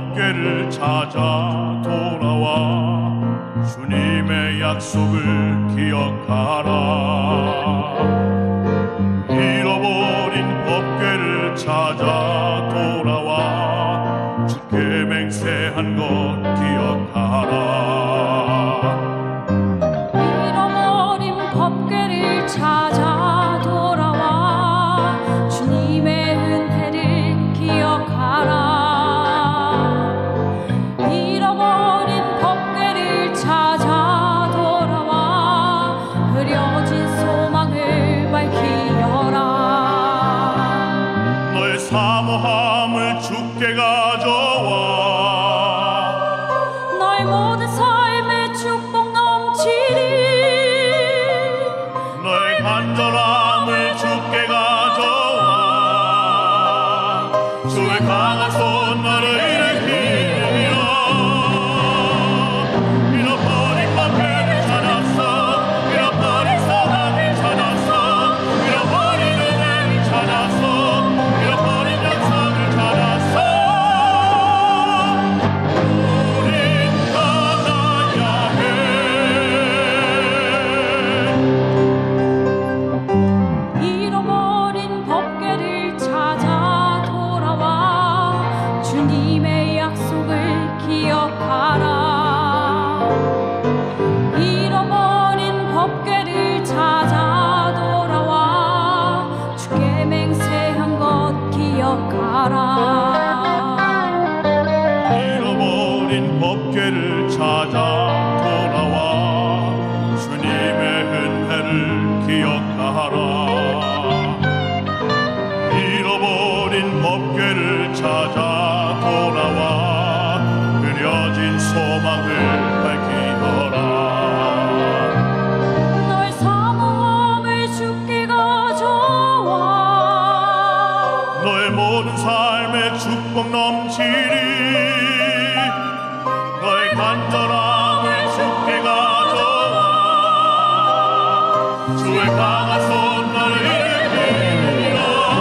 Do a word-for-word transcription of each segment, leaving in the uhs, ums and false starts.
법궤를 찾아 돌아와 주님의 약속을 기억하라. 잃어버린 법궤를 찾아 돌아와 주께 맹세한 것 기억하라. 잃어버린 법궤를 찾아 돌아와 주님의 은혜를 기억하라. 잃어버린 법궤를 찾아 돌아와 흐려진 소망을 밝히어라. 너의 사모함을 주께 가져와 너의 모든 삶의 축복 넘치리. 너의 간절함을 주께 가져와 주의 강한 손 너를 일으키리라. 잃어버린 법궤를 찾았어. 잃어버린 소망을 찾았어. 잃어버린 은혜를 찾았어. 잃어버린 역사를 찾았어. 우린 떠나야 해. 잃어버린 법궤를 찾아 돌아와 주님의 약속을 기억하라. 잃어버린 법궤를 찾아 돌아와 주께 맹세한 것 기억하라. 잃어버린 법궤를 찾아 돌아와 주님의 은혜를 기억하라. 잃어버린 법궤를 찾아 돌아와 흐려진 소망을 밝히어라. 너의 사모함을 주께 가져와 너의 모든 삶에 축복 넘치리. 너의 간절함을 주께 가져와 주의 강한 손 너를 일으키리라.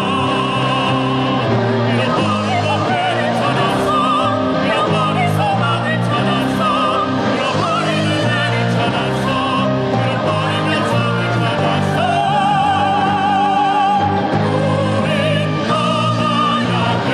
잃어버린 법궤를 찾았어. 잃어버린 소망을 찾았어. 잃어버린 은혜를 찾았어. 잃어버린 약속을 찾았어. 우린 떠나야 해.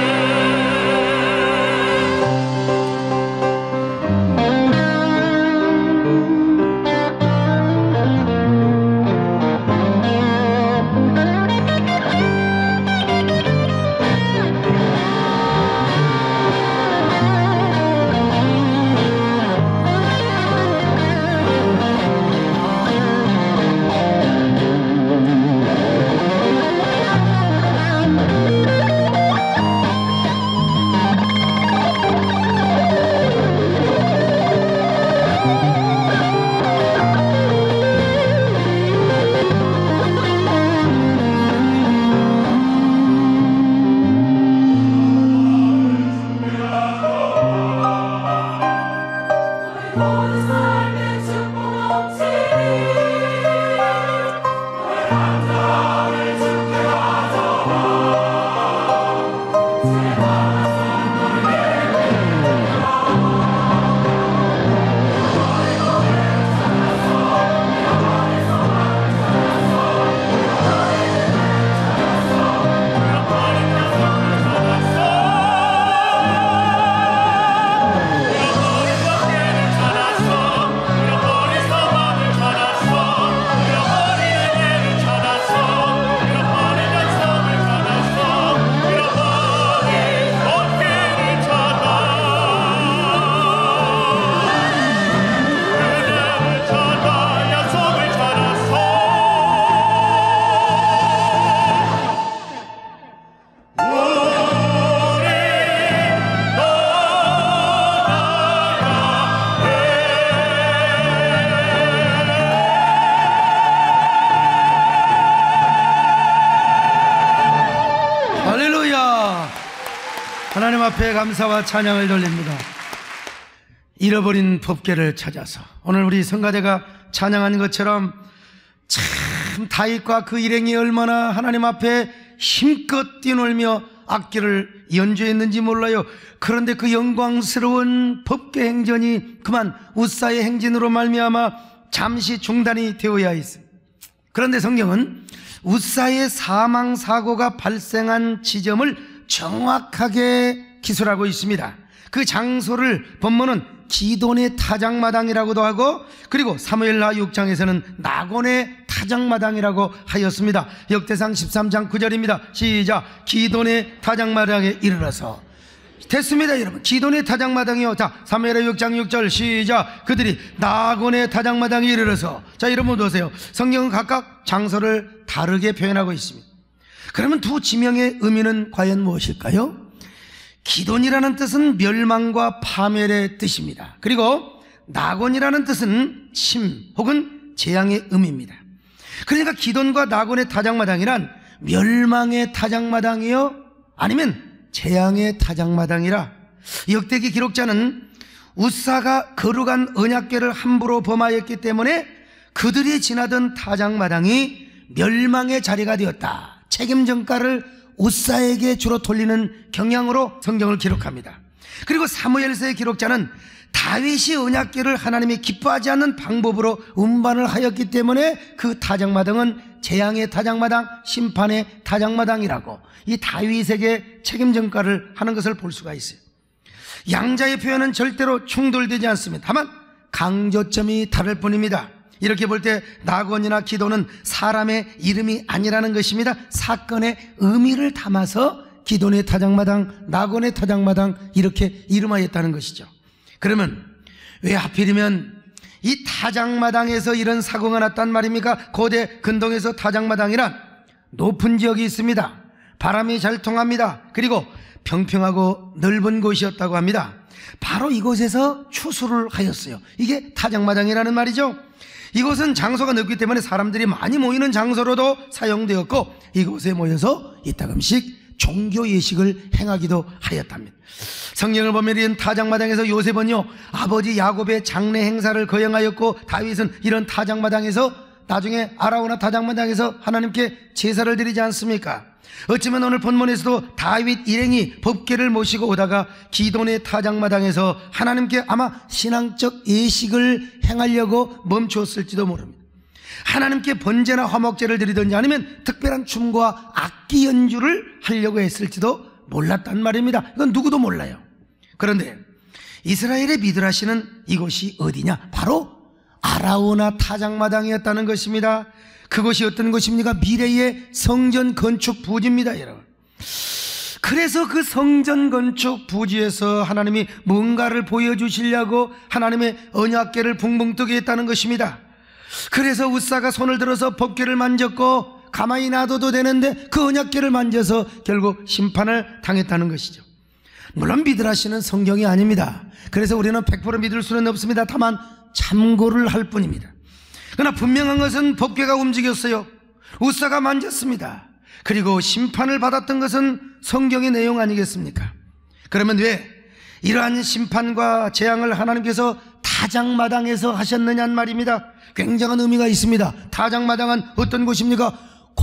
모든 삶의 축복 넘치리. 너의 간절함을 주께 가져와 주의 강한 손 너를 일으키리라. 잃어버린 법궤를 찾았어. 잃어버린 소망을 찾았어. 잃어버린 은혜를 찾았어. 잃어버린 약속을 찾았어. 잃어버린 법궤를 찾았어. 잃어버린 소망을 찾았어. 잃어버린 은혜를 찾았어. 잃어버린 약속을 찾았어. 잃어버린 법궤를 찾아 은혜를 찾아 약속을 찾았어. 우리 할렐루야. 하나님 앞에 감사와 찬양을 돌립니다. 잃어버린 법궤를 찾아서 오늘 우리 성가대가 찬양한 것처럼 참 다윗과 그 일행이 얼마나 하나님 앞에 힘껏 뛰놀며 악기를 연주했는지 몰라요. 그런데 그 영광스러운 법궤 행전이 그만 웃사의 행진으로 말미암아 잠시 중단이 되어야 했습니다. 그런데 성경은 웃사의 사망 사고가 발생한 지점을 정확하게 기술하고 있습니다. 그 장소를 본문은 기돈의 타작마당이라고도 하고, 그리고 사무엘하 육 장에서는 나곤의 타작마당이라고 하였습니다. 역대상 십삼 장 구 절입니다. 시작. 기돈의 타작마당에 이르러서. 됐습니다, 여러분. 기돈의 타작마당이요. 자, 사무엘하 육 장 육 절 시작. 그들이 나곤의 타작마당에 이르러서. 자, 여러분 보세요. 성경은 각각 장소를 다르게 표현하고 있습니다. 그러면 두 지명의 의미는 과연 무엇일까요? 기돈이라는 뜻은 멸망과 파멸의 뜻입니다. 그리고 나곤이라는 뜻은 침 혹은 재앙의 의미입니다. 그러니까 기돈과 나곤의 타작마당이란 멸망의 타작마당이요, 아니면 재앙의 타작마당이라. 역대기 기록자는 웃사가 거룩한 언약궤를 함부로 범하였기 때문에 그들이 지나던 타작마당이 멸망의 자리가 되었다, 책임 전가를 웃사에게 주로 돌리는 경향으로 성경을 기록합니다. 그리고 사무엘서의 기록자는 다윗이 언약궤를 하나님이 기뻐하지 않는 방법으로 운반을 하였기 때문에 그 타작마당은 재앙의 타작마당, 심판의 타작마당이라고 이 다윗에게 책임 전가를 하는 것을 볼 수가 있어요. 양자의 표현은 절대로 충돌되지 않습니다. 다만 강조점이 다를 뿐입니다. 이렇게 볼 때 나곤이나 기돈은 사람의 이름이 아니라는 것입니다. 사건의 의미를 담아서 기돈의 타작마당, 나곤의 타작마당 이렇게 이름하였다는 것이죠. 그러면 왜 하필이면 이 타작마당에서 이런 사고가 났단 말입니까? 고대 근동에서 타작마당이란 높은 지역이 있습니다. 바람이 잘 통합니다. 그리고 평평하고 넓은 곳이었다고 합니다. 바로 이곳에서 추수를 하였어요. 이게 타작마당이라는 말이죠. 이곳은 장소가 넓기 때문에 사람들이 많이 모이는 장소로도 사용되었고, 이곳에 모여서 이따금씩 종교 예식을 행하기도 하였답니다. 성경을 보면 이런 타작마당에서 요셉은요 아버지 야곱의 장례 행사를 거행하였고, 다윗은 이런 타작마당에서 나중에 아라우나 타작마당에서 하나님께 제사를 드리지 않습니까? 어쩌면 오늘 본문에서도 다윗 일행이 법궤를 모시고 오다가 기돈의 타작마당에서 하나님께 아마 신앙적 예식을 행하려고 멈추었을지도 모릅니다. 하나님께 번제나 화목제를 드리든지 아니면 특별한 춤과 악기 연주를 하려고 했을지도 몰랐단 말입니다. 이건 누구도 몰라요. 그런데 이스라엘의 미드라시는 이곳이 어디냐? 바로 아라우나 타작마당이었다는 것입니다. 그것이 어떤 것입니까? 미래의 성전 건축 부지입니다, 여러분. 그래서 그 성전 건축 부지에서 하나님이 뭔가를 보여주시려고 하나님의 언약궤를 붕붕 뜨게 했다는 것입니다. 그래서 웃사가 손을 들어서 법궤를 만졌고, 가만히 놔둬도 되는데 그 언약궤를 만져서 결국 심판을 당했다는 것이죠. 물론 미드라시는 성경이 아닙니다. 그래서 우리는 백 퍼센트 믿을 수는 없습니다. 다만 참고를 할 뿐입니다. 그러나 분명한 것은 법궤가 움직였어요. 웃사가 만졌습니다. 그리고 심판을 받았던 것은 성경의 내용 아니겠습니까? 그러면 왜 이러한 심판과 재앙을 하나님께서 타작마당에서 하셨느냐는 말입니다. 굉장한 의미가 있습니다. 타작마당은 어떤 곳입니까?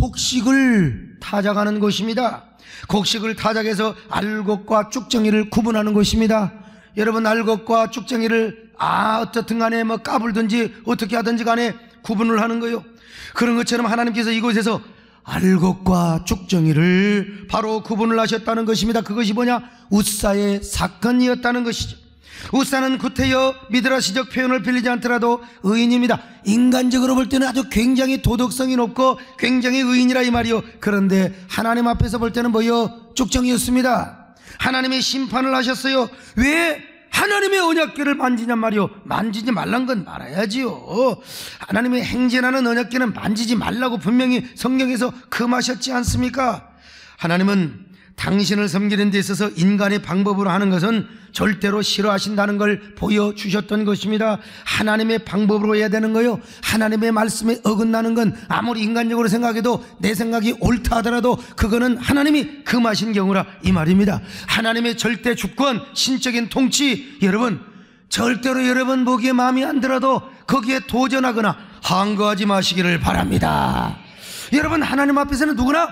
곡식을 타작하는 곳입니다. 곡식을 타작해서 알곡과 쭉정이를 구분하는 곳입니다. 여러분, 알곡과 쭉정이를 아 어떻든 간에 뭐 까불든지 어떻게 하든지 간에 구분을 하는 거예요. 그런 것처럼 하나님께서 이곳에서 알곡과 쭉정이를 바로 구분을 하셨다는 것입니다. 그것이 뭐냐? 웃사의 사건이었다는 것이죠. 웃사는 구태여 미드라시적 표현을 빌리지 않더라도 의인입니다. 인간적으로 볼 때는 아주 굉장히 도덕성이 높고 굉장히 의인이라 이 말이요. 그런데 하나님 앞에서 볼 때는 뭐요? 쭉정이였습니다. 하나님의 심판을 하셨어요. 왜 하나님의 언약궤를 만지냔 말이요. 만지지 말란 건 말아야지요. 하나님의 행진하는 언약궤는 만지지 말라고 분명히 성경에서 금하셨지 않습니까? 하나님은 당신을 섬기는 데 있어서 인간의 방법으로 하는 것은 절대로 싫어하신다는 걸 보여주셨던 것입니다. 하나님의 방법으로 해야 되는 거요. 하나님의 말씀에 어긋나는 건 아무리 인간적으로 생각해도 내 생각이 옳다 하더라도 그거는 하나님이 금하신 경우라 이 말입니다. 하나님의 절대 주권, 신적인 통치, 여러분 절대로 여러분 보기에 마음에 안 들어도 거기에 도전하거나 항거하지 마시기를 바랍니다. 여러분, 하나님 앞에서는 누구나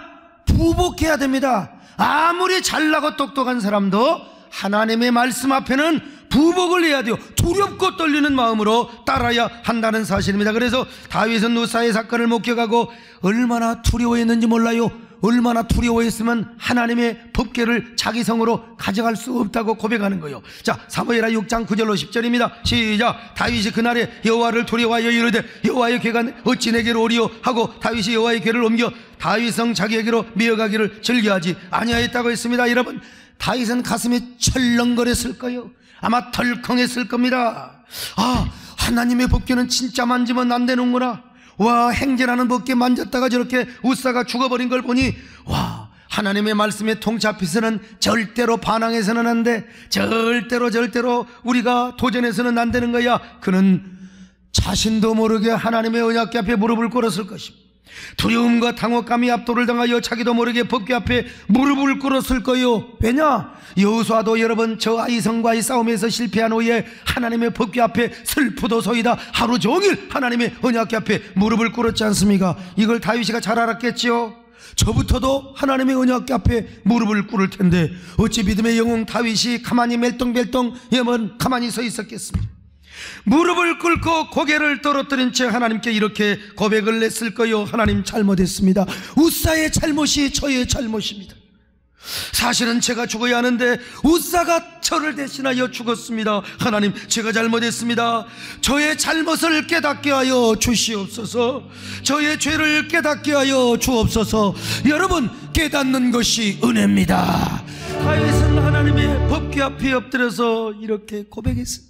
부복해야 됩니다. 아무리 잘나고 똑똑한 사람도 하나님의 말씀 앞에는 부복을 해야 돼요. 두렵고 떨리는 마음으로 따라야 한다는 사실입니다. 그래서 다윗은 우사의 사건을 목격하고 얼마나 두려워했는지 몰라요. 얼마나 두려워했으면 하나님의 법궤를 자기 성으로 가져갈 수 없다고 고백하는 거예요. 자, 사무엘하 육 장 구 절로 십 절입니다. 시작. 다윗이 그날에 여호와를 두려워하여 이르되 여호와의 궤가 어찌 내게로 오리요 하고 다윗이 여호와의 궤를 옮겨 다윗성 자기에게로 미어가기를 즐겨하지 아니하였다고 했습니다. 여러분, 다윗은 가슴이 철렁거렸을 거예요. 아마 덜컹했을 겁니다. 아, 하나님의 법궤는 진짜 만지면 안 되는구나. 와, 행제라는 법궤 만졌다가 저렇게 우사가 죽어버린 걸 보니 와, 하나님의 말씀에 통잡혀서는 절대로 반항해서는 안 돼. 절대로 절대로 우리가 도전해서는 안 되는 거야. 그는 자신도 모르게 하나님의 언약궤 앞에 무릎을 꿇었을 것입니다. 두려움과 당혹감이 압도를 당하여 자기도 모르게 법궤 앞에 무릎을 꿇었을 거요. 왜냐? 여호수아도 여러분 저 아이성과의 싸움에서 실패한 후에 하나님의 법궤 앞에 슬프도소이다 하루 종일 하나님의 언약궤 앞에 무릎을 꿇었지 않습니까? 이걸 다윗이가 잘 알았겠지요. 저부터도 하나님의 언약궤 앞에 무릎을 꿇을 텐데 어찌 믿음의 영웅 다윗이 가만히 멜똥멜똥 예먼 가만히 서 있었겠습니까? 무릎을 꿇고 고개를 떨어뜨린 채 하나님께 이렇게 고백을 냈을 거요. 하나님, 잘못했습니다. 우사의 잘못이 저의 잘못입니다. 사실은 제가 죽어야 하는데 우사가 저를 대신하여 죽었습니다. 하나님, 제가 잘못했습니다. 저의 잘못을 깨닫게 하여 주시옵소서. 저의 죄를 깨닫게 하여 주옵소서. 여러분, 깨닫는 것이 은혜입니다. 다윗은 하나님의 법궤 앞에 엎드려서 이렇게 고백했습니다.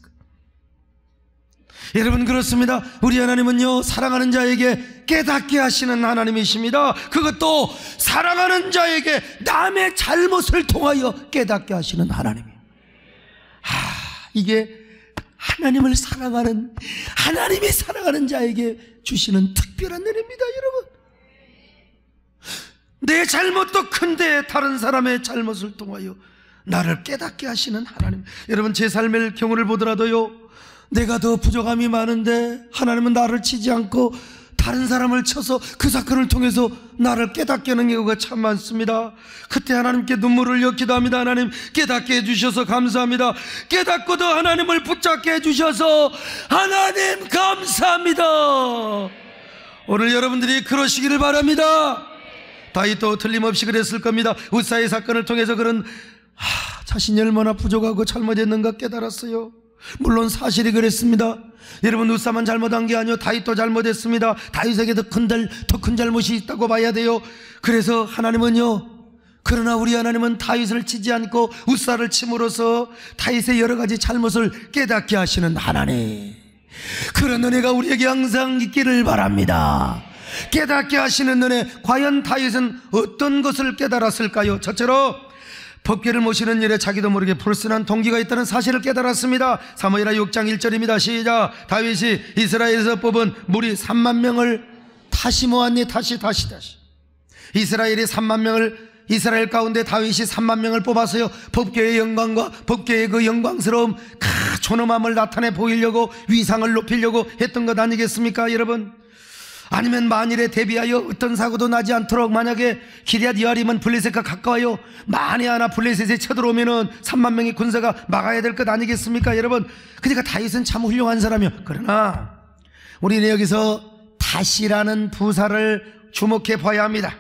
여러분, 그렇습니다. 우리 하나님은요, 사랑하는 자에게 깨닫게 하시는 하나님이십니다. 그것도 사랑하는 자에게 남의 잘못을 통하여 깨닫게 하시는 하나님이에요. 아, 이게 하나님을 사랑하는, 하나님이 사랑하는 자에게 주시는 특별한 은혜입니다. 여러분, 내 잘못도 큰데 다른 사람의 잘못을 통하여 나를 깨닫게 하시는 하나님. 여러분, 제 삶의 경우를 보더라도요, 내가 더 부족함이 많은데 하나님은 나를 치지 않고 다른 사람을 쳐서 그 사건을 통해서 나를 깨닫게 하는 경우가 참 많습니다. 그때 하나님께 눈물을 흘려 기도합니다. 하나님, 깨닫게 해주셔서 감사합니다. 깨닫고도 하나님을 붙잡게 해주셔서 하나님 감사합니다. 오늘 여러분들이 그러시기를 바랍니다. 다윗도 틀림없이 그랬을 겁니다. 우사의 사건을 통해서 그런 하, 자신이 얼마나 부족하고 잘못했는가 깨달았어요. 물론 사실이 그랬습니다. 여러분, 우사만 잘못한 게 아니요, 다윗도 잘못했습니다. 다윗에게 더 큰 더 큰 잘못이 있다고 봐야 돼요. 그래서 하나님은요, 그러나 우리 하나님은 다윗을 치지 않고 우사를 침으로써 다윗의 여러 가지 잘못을 깨닫게 하시는 하나님. 그런 은혜가 우리에게 항상 있기를 바랍니다. 깨닫게 하시는 은혜. 과연 다윗은 어떤 것을 깨달았을까요? 첫째로 법궤를 모시는 일에 자기도 모르게 불순한 동기가 있다는 사실을 깨달았습니다. 사무엘하 육 장 일 절입니다. 시작. 다윗이 이스라엘에서 뽑은 무리 삼만 명을 다시 모았니? 다시 다시 다시. 이스라엘이 삼만 명을, 이스라엘 가운데 다윗이 삼만 명을 뽑아서요, 법궤의 영광과 법궤의 그 영광스러움, 그 존엄함을 나타내 보이려고, 위상을 높이려고 했던 것 아니겠습니까, 여러분? 아니면 만일에 대비하여 어떤 사고도 나지 않도록 만약에 기럇 여아림은 블레셋과 가까워요, 만에 하나 블레셋에 쳐들어오면은 삼만 명의 군사가 막아야 될 것 아니겠습니까, 여러분? 그러니까 다윗은 참 훌륭한 사람이요. 그러나 우리는 여기서 다시라는 부사를 주목해 봐야 합니다.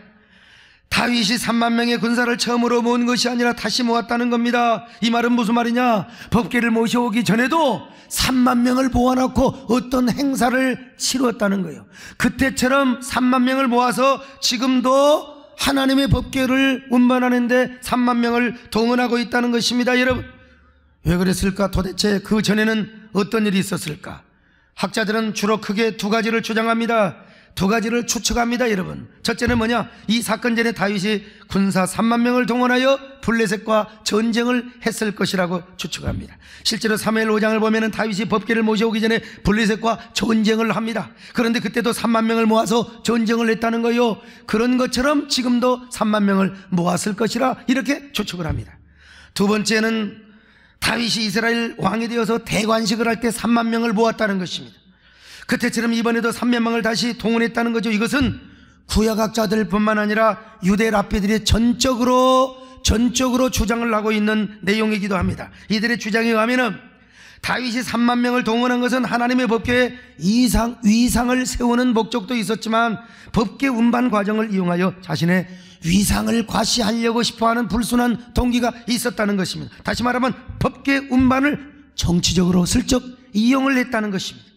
다윗이 삼만 명의 군사를 처음으로 모은 것이 아니라 다시 모았다는 겁니다. 이 말은 무슨 말이냐? 법궤를 모셔오기 전에도 삼만 명을 모아놓고 어떤 행사를 치루었다는 거예요. 그때처럼 삼만 명을 모아서 지금도 하나님의 법궤를 운반하는데 삼만 명을 동원하고 있다는 것입니다. 여러분, 왜 그랬을까? 도대체 그 전에는 어떤 일이 있었을까? 학자들은 주로 크게 두 가지를 주장합니다. 두 가지를 추측합니다. 여러분, 첫째는 뭐냐? 이 사건 전에 다윗이 군사 삼만 명을 동원하여 블레셋과 전쟁을 했을 것이라고 추측합니다. 실제로 사무엘 오 장을 보면 다윗이 법궤를 모셔오기 전에 블레셋과 전쟁을 합니다. 그런데 그때도 삼만 명을 모아서 전쟁을 했다는 거요. 그런 것처럼 지금도 삼만 명을 모았을 것이라 이렇게 추측을 합니다. 두 번째는 다윗이 이스라엘 왕이 되어서 대관식을 할 때 삼만 명을 모았다는 것입니다. 그때처럼 이번에도 삼만 명을 다시 동원했다는 거죠. 이것은 구약학자들뿐만 아니라 유대 랍비들이 전적으로 전적으로 주장을 하고 있는 내용이기도 합니다. 이들의 주장에 의하면은 다윗이 삼만 명을 동원한 것은 하나님의 법궤에 이상, 위상을 세우는 목적도 있었지만 법궤 운반 과정을 이용하여 자신의 위상을 과시하려고 싶어하는 불순한 동기가 있었다는 것입니다. 다시 말하면 법궤 운반을 정치적으로 슬쩍 이용을 했다는 것입니다.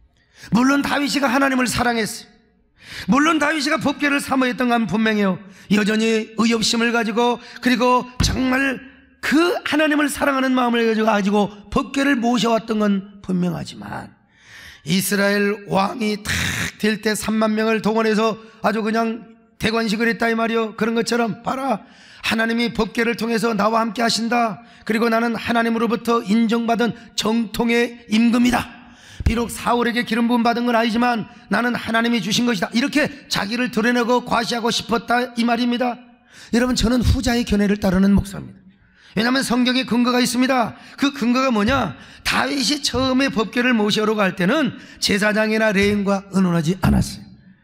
물론 다윗이가 하나님을 사랑했어요. 물론 다윗이가 법궤를 사모했던 건 분명해요. 여전히 의협심을 가지고 그리고 정말 그 하나님을 사랑하는 마음을 가지고 법궤를 모셔왔던 건 분명하지만 이스라엘 왕이 탁 될 때 삼만 명을 동원해서 아주 그냥 대관식을 했다 이 말이요. 그런 것처럼 봐라, 하나님이 법궤를 통해서 나와 함께 하신다. 그리고 나는 하나님으로부터 인정받은 정통의 임금이다. 비록 사울에게 기름 부음 받은 건 아니지만 나는 하나님이 주신 것이다. 이렇게 자기를 드러내고 과시하고 싶었다 이 말입니다. 여러분, 저는 후자의 견해를 따르는 목사입니다. 왜냐하면 성경에 근거가 있습니다. 그 근거가 뭐냐? 다윗이 처음에 법궤를 모셔오러 갈 때는 제사장이나 레인과 의논하지 않았어요.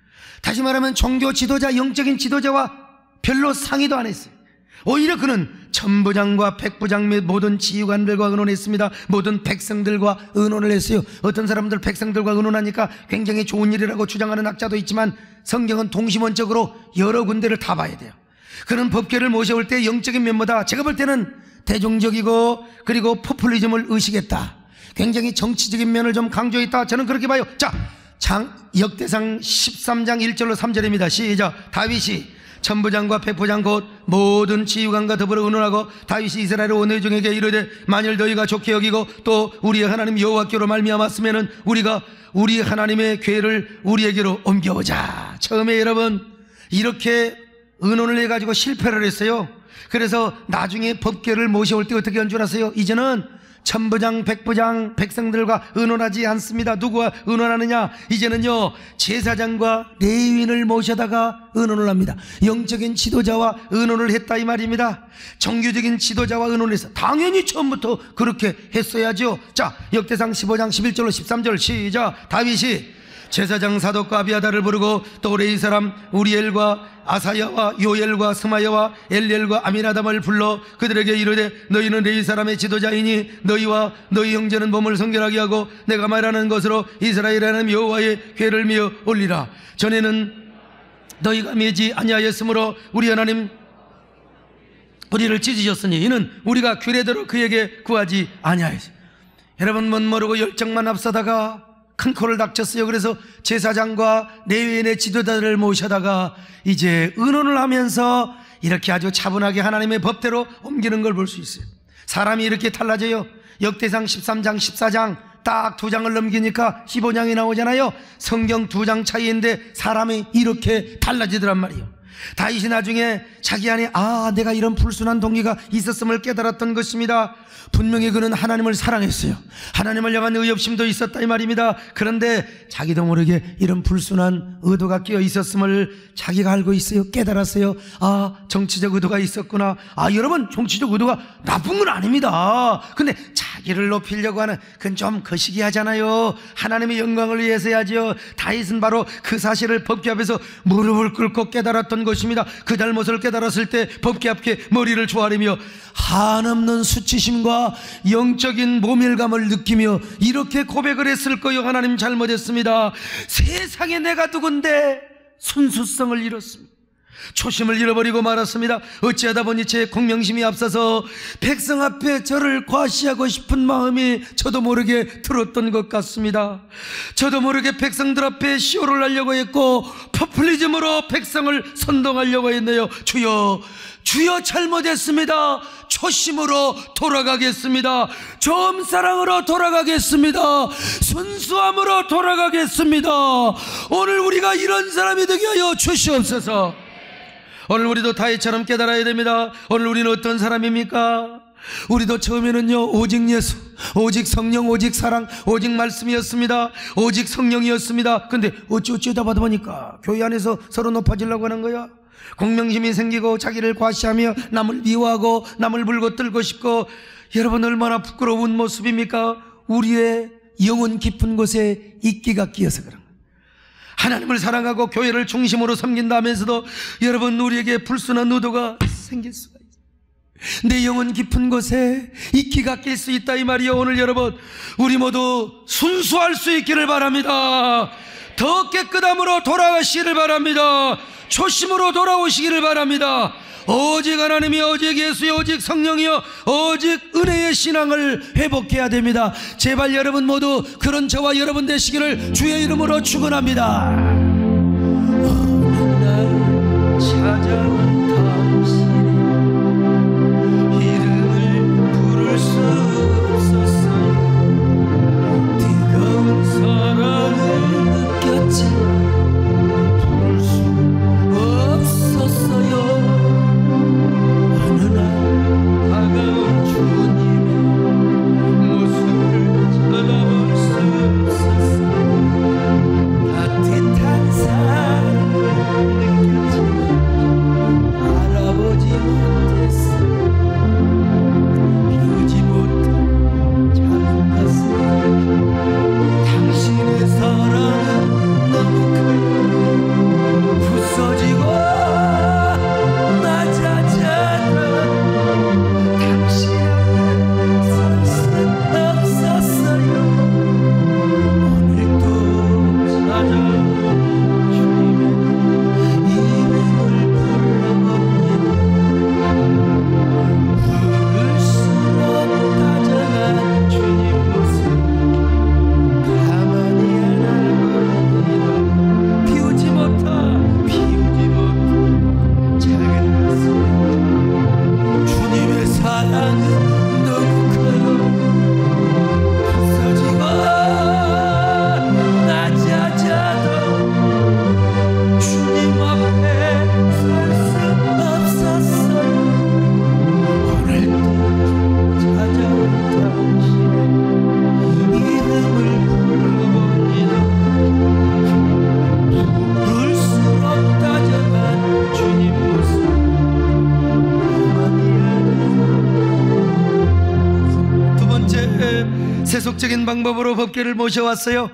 다시 말하면 종교 지도자, 영적인 지도자와 별로 상의도 안 했어요. 오히려 그는 천부장과 백부장 및 모든 지휘관들과 의논했습니다. 모든 백성들과 의논을 했어요. 어떤 사람들 백성들과 의논하니까 굉장히 좋은 일이라고 주장하는 학자도 있지만 성경은 동시원적으로 여러 군데를 다 봐야 돼요. 그는 법궤를 모셔올 때 영적인 면모다, 제가 볼 때는 대중적이고 그리고 포퓰리즘을 의식했다, 굉장히 정치적인 면을 좀 강조했다, 저는 그렇게 봐요. 자, 장, 역대상 십삼 장 일 절로 삼 절입니다. 시작. 다윗이 천부장과 백부장 곧 모든 지휘관과 더불어 의논하고 다윗이 이스라엘 온 회중에게 이르되 만일 너희가 좋게 여기고 또 우리의 하나님 여호와께로 말미암았으면은 우리가 우리 하나님의 궤를 우리에게로 옮겨오자. 처음에 여러분 이렇게 의논을 해가지고 실패를 했어요. 그래서 나중에 법궤를 모셔올 때 어떻게 한 줄 아세요? 이제는 천부장, 백부장, 백성들과 의논하지 않습니다. 누구와 의논하느냐? 이제는요 제사장과 레위인을 모셔다가 의논을 합니다. 영적인 지도자와 의논을 했다 이 말입니다. 정규적인 지도자와 의논을 해서 당연히 처음부터 그렇게 했어야죠. 자, 역대상 십오 장 십일 절로 십삼 절 시작. 다윗이 제사장 사독과 아비아다를 부르고 또 레위 사람 우리엘과 아사야와 요엘과 스마야와 엘리엘과 아미나담을 불러 그들에게 이르되 너희는 레위 사람의 지도자이니 너희와 너희 형제는 몸을 성결하게 하고 내가 말하는 것으로 이스라엘 하나님 여호와의 궤를 미어 올리라. 전에는 너희가 미지 아니하였으므로 우리 하나님 우리를 찢으셨으니 이는 우리가 규례대로 그에게 구하지 아니하였어. 여러분, 못 모르고 열정만 앞서다가 큰 코를 닥쳤어요. 그래서 제사장과 레위인의 지도자들을 모셔다가 이제 의논을 하면서 이렇게 아주 차분하게 하나님의 법대로 옮기는 걸 볼 수 있어요. 사람이 이렇게 달라져요. 역대상 십삼 장 십사 장 딱 두 장을 넘기니까 십오 장이 나오잖아요. 성경 두 장 차이인데 사람이 이렇게 달라지더란 말이에요. 다윗이 나중에 자기 안에 아 내가 이런 불순한 동기가 있었음을 깨달았던 것입니다. 분명히 그는 하나님을 사랑했어요. 하나님을 향한 의협심도 있었다 이 말입니다. 그런데 자기도 모르게 이런 불순한 의도가 끼어 있었음을 자기가 알고 있어요. 깨달았어요. 아 정치적 의도가 있었구나. 아 여러분, 정치적 의도가 나쁜 건 아닙니다. 근데 자기를 높이려고 하는 그건 좀 거시기하잖아요. 하나님의 영광을 위해서 해야죠. 다윗은 바로 그 사실을 법궤 앞에서 무릎을 꿇고 깨달았던 것입니다. 그 잘못을 깨달았을 때 법궤 앞에 머리를 조아리며 한없는 수치심과 영적인 모멸감을 느끼며 이렇게 고백을 했을 거요. 하나님 잘못했습니다. 세상에 내가 누군데 순수성을 잃었습니다. 초심을 잃어버리고 말았습니다. 어찌하다 보니 제 공명심이 앞서서 백성 앞에 저를 과시하고 싶은 마음이 저도 모르게 들었던 것 같습니다. 저도 모르게 백성들 앞에 쇼를 하려고 했고 포퓰리즘으로 백성을 선동하려고 했네요. 주여, 주여 잘못했습니다. 초심으로 돌아가겠습니다. 처음 사랑으로 돌아가겠습니다. 순수함으로 돌아가겠습니다. 오늘 우리가 이런 사람이 되게 하여 주시옵소서. 오늘 우리도 다윗처럼 깨달아야 됩니다. 오늘 우리는 어떤 사람입니까? 우리도 처음에는요 오직 예수, 오직 성령, 오직 사랑, 오직 말씀이었습니다. 오직 성령이었습니다. 근데 어찌어찌하다 보다 보니까 교회 안에서 서로 높아지려고 하는 거야. 공명심이 생기고 자기를 과시하며 남을 미워하고 남을 물고 뜯고 싶고. 여러분, 얼마나 부끄러운 모습입니까? 우리의 영혼 깊은 곳에 이끼가 끼어서 그런 거예요. 하나님을 사랑하고 교회를 중심으로 섬긴다면서도 여러분 우리에게 불순한 의도가 생길 수가 있어요. 내 영혼 깊은 곳에 이끼가 낄 수 있다 이 말이요. 오늘 여러분 우리 모두 순수할 수 있기를 바랍니다. 더 깨끗함으로 돌아가시기를 바랍니다. 초심으로 돌아오시기를 바랍니다. 오직 하나님이, 오직 예수여, 오직 성령이여, 오직 은혜의 신앙을 회복해야 됩니다. 제발 여러분 모두 그런 저와 여러분 되시기를 주의 이름으로 축원합니다. 어느 날 찾아온 당신의 이름을 부를 수 없었어요. 뜨거운 사랑을 느꼈지만 부를 수 없었어요. 다가온 주님의 모습을 쳐다볼 수 없었어. 따뜻한 사랑을 느꼈지만 알아보지 못했어. 비우지 못한 작은 가슴, 당신의 사랑은 너무 커요. 부서지고 세속적인 방법으로 법궤를 모셔왔어요.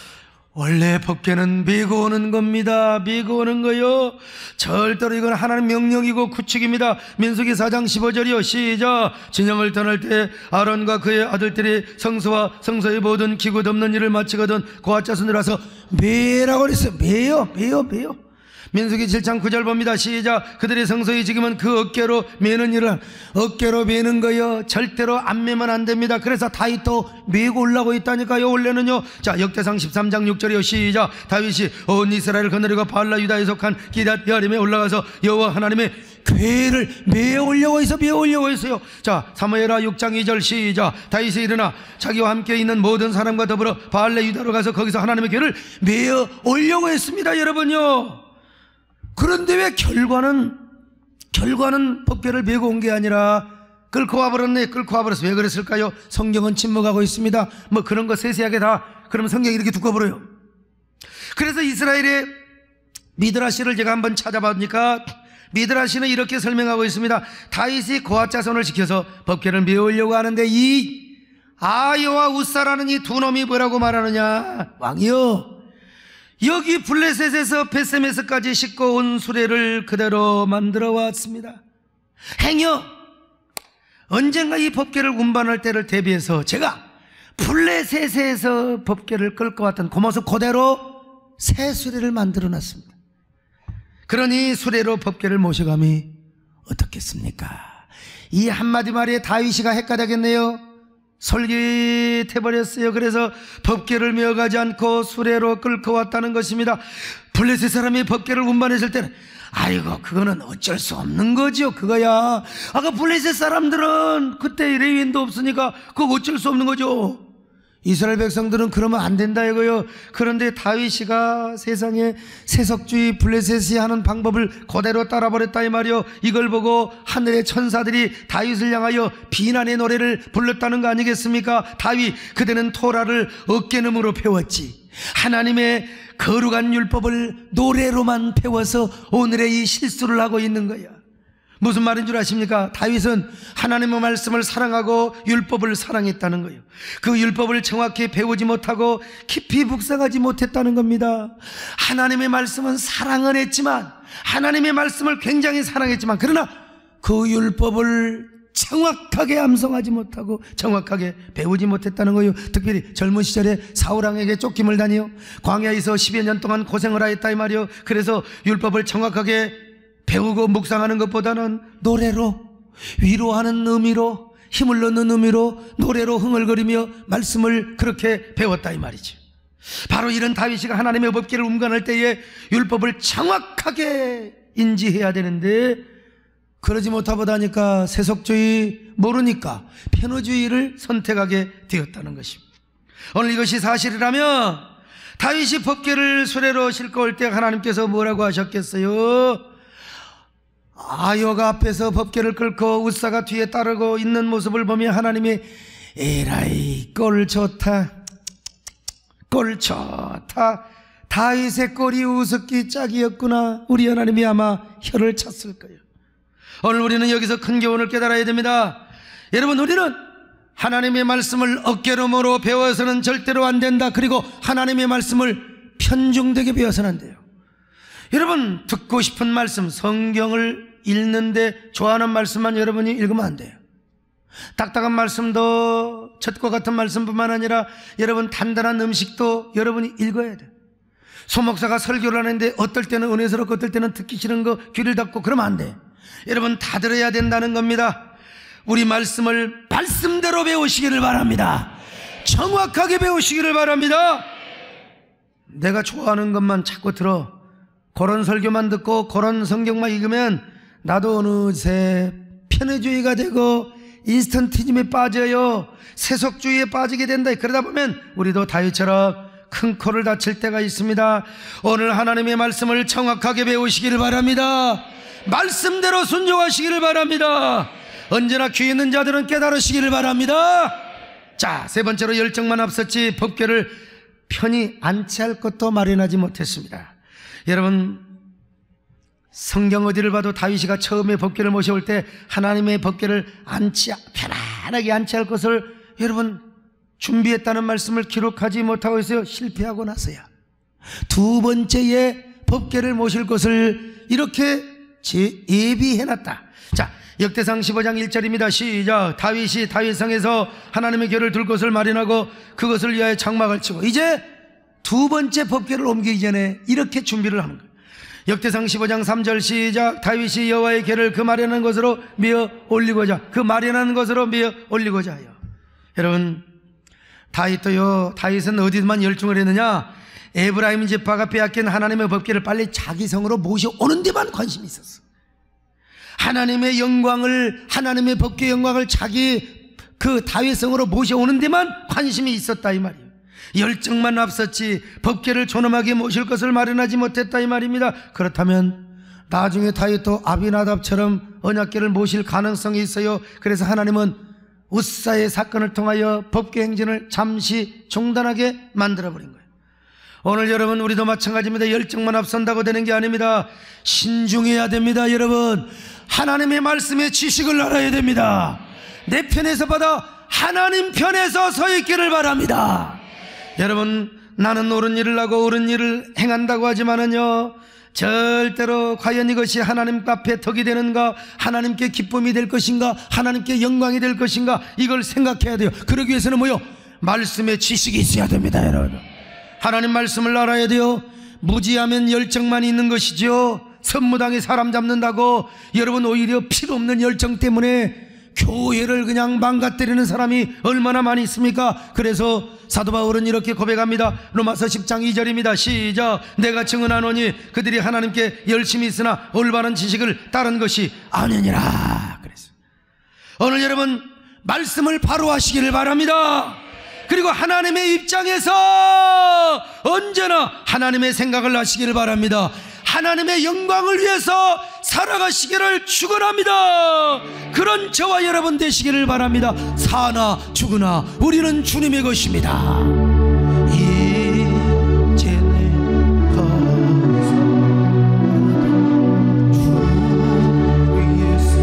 원래 법궤는 메고 오는 겁니다. 메고 오는 거요. 절대로 이건 하나님 명령이고 규칙입니다. 민수기 사 장 십오 절이요. 시작. 진영을 떠날 때 아론과 그의 아들들이 성소와 성소의 모든 기구 덮는 일을 마치거든 고아 자손들 와서 메라고 그랬어요. 메요 메요 메요. 민수기 칠 장 구 절 봅니다. 시작. 그들의 성소에 지금은 그 어깨로 메는 일은 어깨로 메는 거요. 절대로 안 메면 안 됩니다. 그래서 다윗도 메고 올라고 있다니까요. 원래는요. 자, 역대상 십삼 장 육 절이요. 시작. 다윗이 온 이스라엘을 거느리고 바알라 유다에 속한 기럇 여림에 올라가서 여호와 하나님의 궤를 메어 올려고 해서 메어 올려고 했어요. 자, 사무엘하 육 장 이 절 시작. 다윗이 일어나 자기와 함께 있는 모든 사람과 더불어 바알라 유다로 가서 거기서 하나님의 궤를 메어 올려고 했습니다. 여러분요. 그런데 왜 결과는 결과는 법궤를 메고 온 게 아니라 끌고 와버렸네. 끌고 와버렸어. 왜 그랬을까요? 성경은 침묵하고 있습니다. 뭐 그런 거 세세하게 다 그러면 성경이 이렇게 두꺼버려요. 그래서 이스라엘의 미드라시를 제가 한번 찾아보니까 미드라시는 이렇게 설명하고 있습니다. 다윗이 고아 자손을 지켜서 법궤를 메우려고 하는데 이 아요와 우사라는 이 두 놈이 뭐라고 말하느냐. 왕이요, 여기 블레셋에서 베세메스까지 싣고 온 수레를 그대로 만들어 왔습니다. 행여 언젠가 이 법궤를 운반할 때를 대비해서 제가 블레셋에서 법궤를 끌고 왔던 그 모습 그대로 새 수레를 만들어 놨습니다. 그러니 수레로 법궤를 모셔감이 어떻겠습니까? 이 한마디 말에 다윗이가 헷갈리겠네요. 솔깃해버렸어요. 그래서 법궤를 메어가지 않고 수레로 끌고 왔다는 것입니다. 블레셋 사람이 법궤를 운반했을 때는 아이고 그거는 어쩔 수 없는 거죠. 그거야. 아까 블레셋 사람들은 그때 레위인도 없으니까 그거 어쩔 수 없는 거죠. 이스라엘 백성들은 그러면 안 된다 이거요. 그런데 다윗이가 세상에 세속주의 블레셋이 하는 방법을 그대로 따라버렸다 이 말이요. 이걸 보고 하늘의 천사들이 다윗을 향하여 비난의 노래를 불렀다는 거 아니겠습니까? 다윗 그대는 토라를 어깨너머로 배웠지. 하나님의 거룩한 율법을 노래로만 배워서 오늘의 이 실수를 하고 있는 거야. 무슨 말인 줄 아십니까? 다윗은 하나님의 말씀을 사랑하고 율법을 사랑했다는 거예요. 그 율법을 정확히 배우지 못하고 깊이 묵상하지 못했다는 겁니다. 하나님의 말씀은 사랑은 했지만, 하나님의 말씀을 굉장히 사랑했지만, 그러나 그 율법을 정확하게 암송하지 못하고 정확하게 배우지 못했다는 거예요. 특별히 젊은 시절에 사울왕에게 쫓김을 다니요, 광야에서 십여 년 동안 고생을 하였다 이 말이요. 그래서 율법을 정확하게 배우고 묵상하는 것보다는 노래로, 위로하는 의미로, 힘을 넣는 의미로 노래로 흥얼거리며 말씀을 그렇게 배웠다 이 말이죠. 바로 이런 다윗이 하나님의 법궤를 움간할 때에 율법을 정확하게 인지해야 되는데 그러지 못하다 보니까 세속주의, 모르니까 편의주의를 선택하게 되었다는 것입니다. 오늘 이것이 사실이라면 다윗이 법궤를 수레로 싣고 올 때 하나님께서 뭐라고 하셨겠어요? 아요가 앞에서 법궤를 끌고 웃사가 뒤에 따르고 있는 모습을 보며 하나님이 에라이 꼴 좋다, 꼴 좋다, 다윗의 꼴이 우습기 짝이었구나. 우리 하나님이 아마 혀를 찼을 거예요. 오늘 우리는 여기서 큰 교훈을 깨달아야 됩니다. 여러분, 우리는 하나님의 말씀을 어깨로모로 배워서는 절대로 안 된다. 그리고 하나님의 말씀을 편중되게 배워서는 안 돼요. 여러분, 듣고 싶은 말씀, 성경을 읽는데 좋아하는 말씀만 여러분이 읽으면 안 돼요. 딱딱한 말씀도, 젖과 같은 말씀뿐만 아니라 여러분 단단한 음식도 여러분이 읽어야 돼요. 소목사가 설교를 하는데 어떨 때는 은혜스럽고 어떨 때는 듣기 싫은 거 귀를 닫고 그러면 안 돼. 여러분 다 들어야 된다는 겁니다. 우리 말씀을 말씀대로 배우시기를 바랍니다. 정확하게 배우시기를 바랍니다. 내가 좋아하는 것만 자꾸 들어, 그런 설교만 듣고 그런 성경만 읽으면 나도 어느새 편의주의가 되고 인스턴티즘에 빠져요. 세속주의에 빠지게 된다. 그러다 보면 우리도 다윗처럼 큰 코를 다칠 때가 있습니다. 오늘 하나님의 말씀을 정확하게 배우시기를 바랍니다. 말씀대로 순종하시기를 바랍니다. 언제나 귀 있는 자들은 깨달으시기를 바랍니다. 자, 세 번째로 열정만 앞섰지 법궤를 편히 안치할 것도 마련하지 못했습니다. 여러분, 성경 어디를 봐도 다윗이가 처음에 법궤를 모셔올 때 하나님의 법궤를 안치, 편안하게 안치할 것을 여러분 준비했다는 말씀을 기록하지 못하고 있어요. 실패하고 나서야 두 번째에 법궤를 모실 것을 이렇게 예비해놨다. 자, 역대상 십오 장 일 절입니다. 시작. 다윗이 다윗성에서 하나님의 궤를 둘 것을 마련하고 그것을 위하여 장막을 치고, 이제 두 번째 법궤를 옮기기 전에 이렇게 준비를 하는 거예요. 역대상 십오 장 삼 절 시작. 다윗이 여호와의 궤를 그 마련한 것으로 메어 올리고자, 그 마련한 것으로 메어 올리고자 하여. 여러분, 다윗도요, 다윗은 어디만 열중을 했느냐? 에브라임 지파가 빼앗긴 하나님의 법궤를 빨리 자기 성으로 모셔오는 데만 관심이 있었어. 하나님의 영광을, 하나님의 법궤 영광을 자기 그 다윗성으로 모셔오는 데만 관심이 있었다 이 말이에요. 열정만 앞섰지 법궤를 존엄하게 모실 것을 마련하지 못했다 이 말입니다. 그렇다면 나중에 다윗도 아비나답처럼 언약궤를 모실 가능성이 있어요. 그래서 하나님은 웃사의 사건을 통하여 법궤 행진을 잠시 중단하게 만들어버린 거예요. 오늘 여러분, 우리도 마찬가지입니다. 열정만 앞선다고 되는 게 아닙니다. 신중해야 됩니다. 여러분, 하나님의 말씀의 지식을 알아야 됩니다. 내 편에서 받아 하나님 편에서 서 있기를 바랍니다. 여러분, 나는 옳은 일을 하고 옳은 일을 행한다고 하지만은요, 절대로 과연 이것이 하나님 앞에 덕이 되는가, 하나님께 기쁨이 될 것인가, 하나님께 영광이 될 것인가, 이걸 생각해야 돼요. 그러기 위해서는 뭐요? 말씀의 지식이 있어야 됩니다. 여러분, 하나님 말씀을 알아야 돼요. 무지하면 열정만 있는 것이죠. 선무당이 사람 잡는다고 여러분 오히려 필요 없는 열정 때문에 교회를 그냥 망가뜨리는 사람이 얼마나 많이 있습니까? 그래서 사도 바울은 이렇게 고백합니다. 로마서 십 장 이 절입니다. 시작. 내가 증언하노니 그들이 하나님께 열심히 있으나 올바른 지식을 따른 것이 아니니라. 그래서 오늘 여러분, 말씀을 바로 하시기를 바랍니다. 그리고 하나님의 입장에서 언제나 하나님의 생각을 하시기를 바랍니다. 하나님의 영광을 위해서 살아가시기를 축원합니다. 그런 저와 여러분 되시기를 바랍니다. 사나 죽으나 우리는 주님의 것입니다. 이제 내가 주 위에서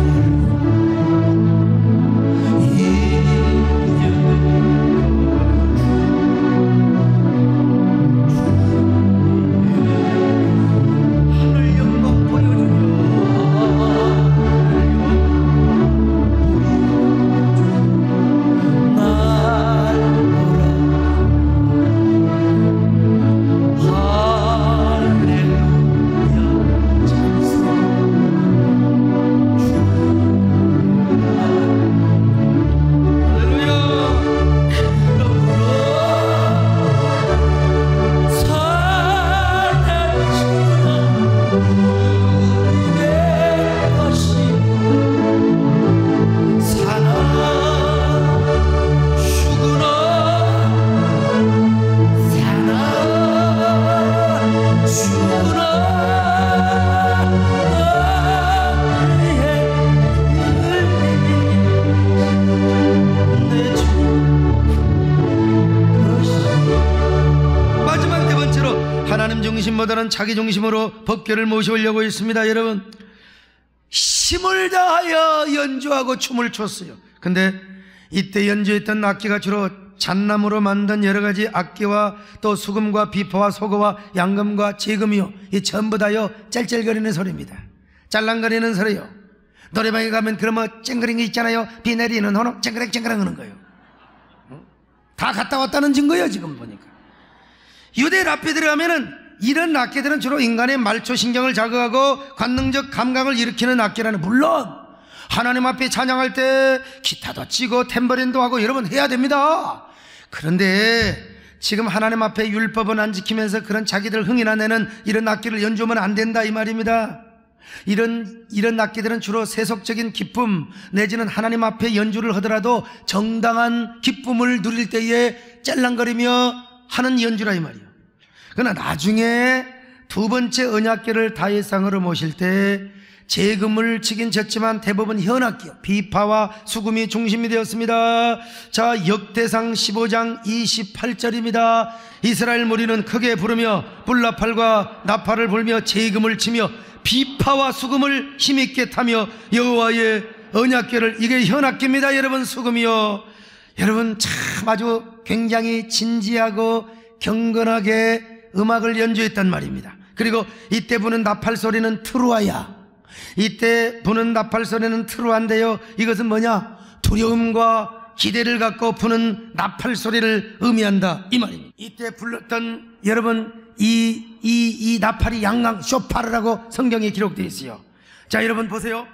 중심보다는 자기 중심으로 법궤를 모셔오려고 했습니다. 여러분, 힘을 다하여 연주하고 춤을 췄어요. 근데 이때 연주했던 악기가 주로 잣나무로 만든 여러 가지 악기와 또 수금과 비파와 소고와 양금과 재금이요, 이 전부 다요 짤짤거리는 소리입니다. 짤랑거리는 소리요. 노래방에 가면 그런 뭐 쨍그린 게 있잖아요. 비 내리는 호노 쨍그랑 쨍그랑 하는 거예요. 다 갔다 왔다는 증거예요. 지금 보니까 유대 랍비들에 가면은 이런 악기들은 주로 인간의 말초 신경을 자극하고 관능적 감각을 일으키는 악기라는, 물론 하나님 앞에 찬양할 때 기타도 치고 탬버린도 하고 여러분 해야 됩니다. 그런데 지금 하나님 앞에 율법은 안 지키면서 그런 자기들 흥이나 내는 이런 악기를 연주하면 안 된다 이 말입니다. 이런 이런 악기들은 주로 세속적인 기쁨 내지는 하나님 앞에 연주를 하더라도 정당한 기쁨을 누릴 때에 짤랑거리며 하는 연주라 이 말이에요. 그러나 나중에 두 번째 언약궤를 다윗상으로 모실 때 재금을 치긴 쳤지만 대부분 현악기요, 비파와 수금이 중심이 되었습니다. 자, 역대상 십오 장 이십팔 절입니다. 이스라엘 무리는 크게 부르며 불나팔과 나팔을 불며 재금을 치며 비파와 수금을 힘있게 타며 여호와의 언약궤를, 이게 현악기입니다. 여러분, 수금이요. 여러분, 참 아주 굉장히 진지하고 경건하게 음악을 연주했단 말입니다. 그리고 이때 부는 나팔 소리는 트루아야. 이때 부는 나팔 소리는 트루아인데요, 이것은 뭐냐? 두려움과 기대를 갖고 부는 나팔 소리를 의미한다 이 말입니다. 이때 불렀던 여러분 이, 이, 이 나팔이 양강 쇼파르라고 성경에 기록되어 있어요. 자, 여러분 보세요.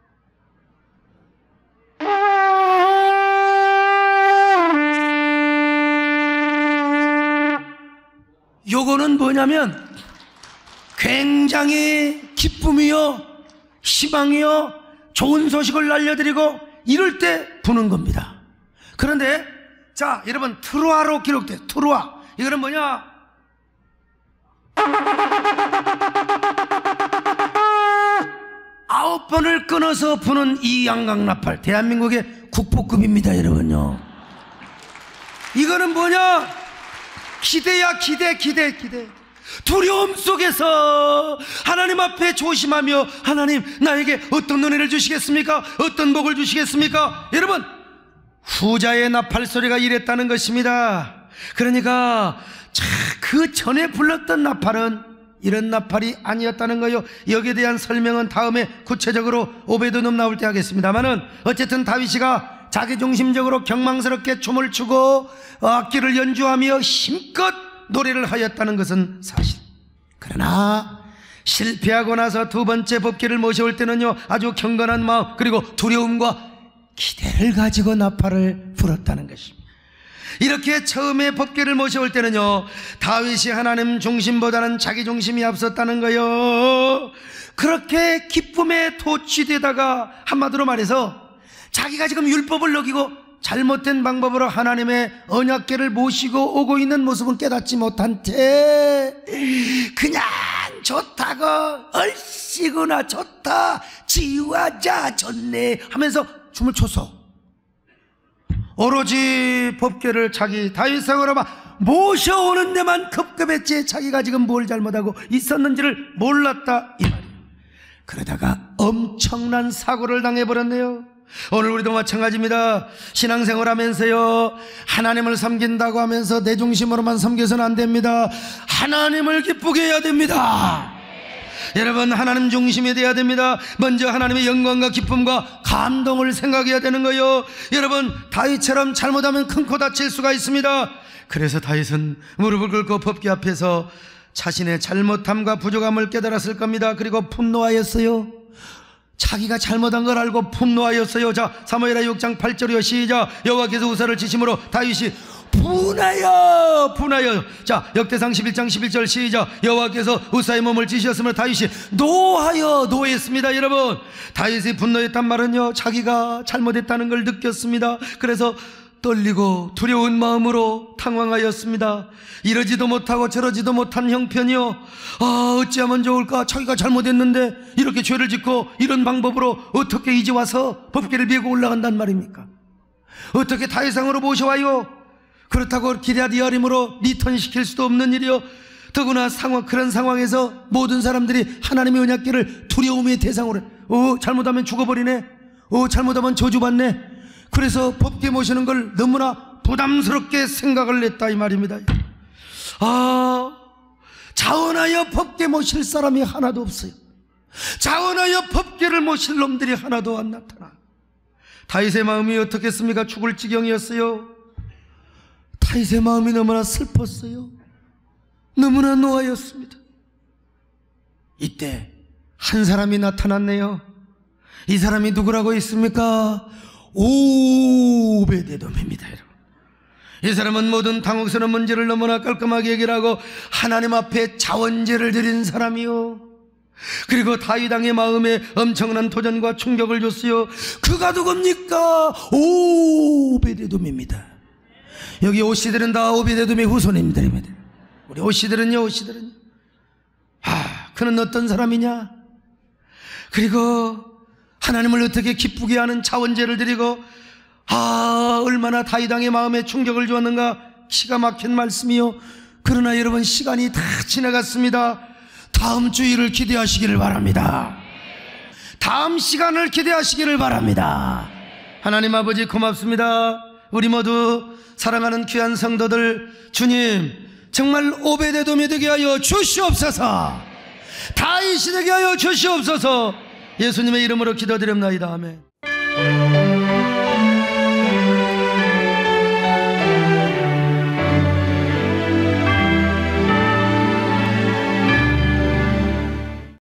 요거는 뭐냐면 굉장히 기쁨이요, 희망이요, 좋은 소식을 알려드리고 이럴 때 부는 겁니다. 그런데 자, 여러분 트루아로 기록돼. 트루아, 이거는 뭐냐? 아홉 번을 끊어서 부는 이 양강나팔, 대한민국의 국보급입니다. 여러분요, 이거는 뭐냐? 기대야, 기대, 기대, 기대. 두려움 속에서 하나님 앞에 조심하며, 하나님 나에게 어떤 은혜를 주시겠습니까? 어떤 복을 주시겠습니까? 여러분, 후자의 나팔 소리가 이랬다는 것입니다. 그러니까 그 전에 불렀던 나팔은 이런 나팔이 아니었다는 거예요. 여기에 대한 설명은 다음에 구체적으로 오베드돔 나올 때 하겠습니다만은, 어쨌든 다윗이가 자기중심적으로 경망스럽게 춤을 추고 악기를 연주하며 힘껏 노래를 하였다는 것은 사실. 그러나 실패하고 나서 두 번째 법궤를 모셔올 때는요, 아주 경건한 마음 그리고 두려움과 기대를 가지고 나팔을 불었다는 것입니다. 이렇게 처음에 법궤를 모셔올 때는요, 다윗이 하나님 중심보다는 자기 중심이 앞섰다는 거예요. 그렇게 기쁨에 도취되다가 한마디로 말해서 자기가 지금 율법을 어기고 잘못된 방법으로 하나님의 언약궤를 모시고 오고 있는 모습은 깨닫지 못한 채 그냥 좋다고, 얼씨구나 좋다, 지화자 좋네 하면서 춤을 췄어. 오로지 법궤를 자기 다윗상으로 모셔오는 데만 급급했지 자기가 지금 뭘 잘못하고 있었는지를 몰랐다 이 말이에요. 그러다가 엄청난 사고를 당해버렸네요. 오늘 우리도 마찬가지입니다. 신앙생활 하면서요, 하나님을 섬긴다고 하면서 내 중심으로만 섬겨서는 안 됩니다. 하나님을 기쁘게 해야 됩니다. 여러분, 하나님 중심이 돼야 됩니다. 먼저 하나님의 영광과 기쁨과 감동을 생각해야 되는 거예요. 여러분, 다윗처럼 잘못하면 큰 코 다칠 수가 있습니다. 그래서 다윗은 무릎을 꿇고 법궤 앞에서 자신의 잘못함과 부족함을 깨달았을 겁니다. 그리고 분노하였어요. 자기가 잘못한 걸 알고 분노하였어요. 자, 사무엘하 육 장 팔 절이요, 시작. 여호와께서 우사를 치심으로 다윗이 분하여 분하여. 자, 역대상 십일 장 십일 절 시작. 여호와께서 우사의 몸을 치셨으므로 다윗이 노하여 노했습니다. 여러분, 다윗이 분노했단 말은요, 자기가 잘못했다는 걸 느꼈습니다. 그래서 떨리고 두려운 마음으로 당황하였습니다. 이러지도 못하고 저러지도 못한 형편이요, 아, 어찌하면 좋을까? 자기가 잘못했는데 이렇게 죄를 짓고 이런 방법으로 어떻게 이제 와서 법궤를 메고 올라간단 말입니까? 어떻게 다윗상으로 모셔와요? 그렇다고 기럇 여림으로 리턴시킬 수도 없는 일이요. 더구나 상황, 그런 상황에서 모든 사람들이 하나님의 언약궤를 두려움의 대상으로 해. 어, 잘못하면 죽어버리네. 어, 잘못하면 저주받네. 그래서 법궤 모시는 걸 너무나 부담스럽게 생각을 했다 이 말입니다. 아, 자원하여 법궤 모실 사람이 하나도 없어요. 자원하여 법궤를 모실 놈들이 하나도 안 나타나. 다윗의 마음이 어떻겠습니까? 죽을 지경이었어요. 다윗의 마음이 너무나 슬펐어요. 너무나 노하였습니다. 이때 한 사람이 나타났네요. 이 사람이 누구라고 있습니까? 오베데돔입니다. 여러분, 이 사람은 모든 당혹스러운 문제를 너무나 깔끔하게 해결하고 하나님 앞에 자원제를 드린 사람이요, 그리고 다윗 왕의 마음에 엄청난 도전과 충격을 줬어요. 그가 누굽니까? 오베데돔입니다. 여기 오씨들은 다 오베데돔의 후손입니다. 우리 오씨들은요, 오씨들은요. 아, 그는 어떤 사람이냐? 그리고 하나님을 어떻게 기쁘게 하는 자원제를 드리고, 아, 얼마나 다윗 왕의 마음에 충격을 주었는가. 기가 막힌 말씀이요. 그러나 여러분, 시간이 다 지나갔습니다. 다음 주일을 기대하시기를 바랍니다. 다음 시간을 기대하시기를 바랍니다. 하나님 아버지 고맙습니다. 우리 모두 사랑하는 귀한 성도들, 주님 정말 오베데돔이 되게 하여 주시옵소서. 다윗이 되게 하여 주시옵소서. 예수님의 이름으로 기도드립니다. 아멘.